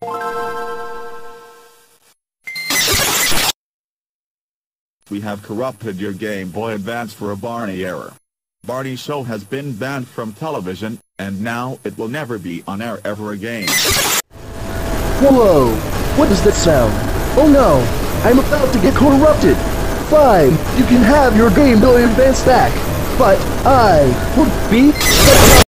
We have corrupted your Game Boy Advance for a Barney error. Barney Show has been banned from television, and now it will never be on air ever again. Whoa! What does that sound? Oh no! I'm about to get corrupted! Fine, you can have your Game Boy Advance back, but I will beat the